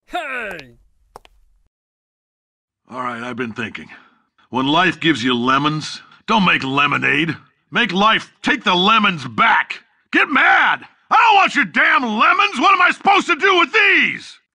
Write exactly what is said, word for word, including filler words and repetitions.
Hey! All right, I've been thinking. When life gives you lemons, don't make lemonade. Make life take the lemons back. Get mad! I don't want your damn lemons! What am I supposed to do with these?